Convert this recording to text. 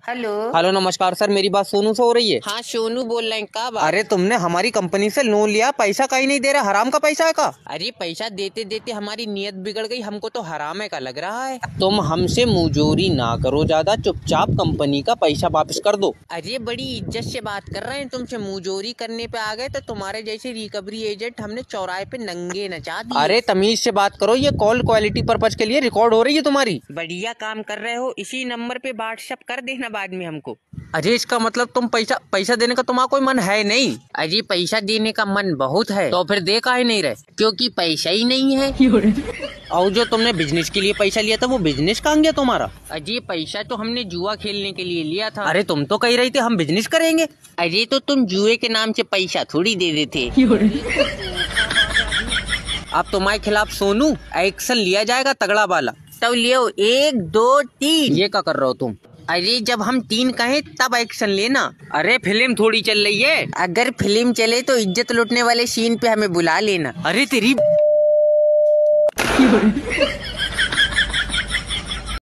Hello. Hello नमस्कार sir, मेरी बात सोनू से हो रही है? हाँ सोनू बोल रहे हैं। का बात? अरे तुमने हमारी कंपनी से लोन लिया, पैसा कहीं नहीं दे रहा, हराम का पैसा है का? अरे पैसा देते देते हमारी नीयत बिगड़ गई, हमको तो हराम है का लग रहा है। तुम हमसे मुजोरी ना करो ज्यादा, चुपचाप कंपनी का पैसा वापस कर दो। अरे बड़ी इज्जत से बात कर रहे हैं, तुमसे मुजोरी करने पे आ गए तो तुम्हारे जैसे रिकवरी एजेंट हमने चौराहे पे नंगे नचा दिए। अरे तमीज से बात करो, ये कॉल क्वालिटी पर्पज के लिए रिकॉर्ड हो रही है तुम्हारी। बढ़िया काम कर रहे हो, इसी नंबर पे व्हाट्सएप कर देना बाद में हमको। अरे इसका मतलब तुम पैसा देने का तुम्हारा कोई मन है नहीं? अरे पैसा देने का मन बहुत है, तो फिर दे काहे नहीं रहे? क्योंकि पैसा ही नहीं है। और जो तुमने बिजनेस के लिए पैसा लिया था वो बिजनेस कहाँ गया तुम्हारा? अरे पैसा तो हमने जुआ खेलने के लिए लिया था। अरे तुम तो कह रही थी हम बिजनेस करेंगे। अरे तो तुम जुए के नाम से पैसा थोड़ी दे देते। अब तुम्हारे खिलाफ सोनू एक्शन लिया जाएगा तगड़ा वाला। तो लियो 1 2 3। ये क्या कर रहे हो तुम? अरे जब हम 3 कहें तब एक्शन लेना। अरे फिल्म थोड़ी चल रही है। अगर फिल्म चले तो इज्जत लूटने वाले सीन पे हमें बुला लेना। अरे तेरी